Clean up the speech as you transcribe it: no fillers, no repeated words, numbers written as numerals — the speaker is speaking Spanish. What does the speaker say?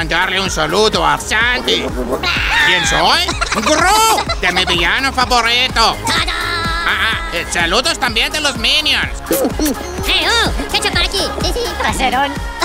darle un saludo a Sandy. ¿Quién soy? ¡Gru! De mi villano favorito. Saludos también de los Minions. ¡Hey, oh! ¿Qué chocar aquí? Sí, sí. Traserón.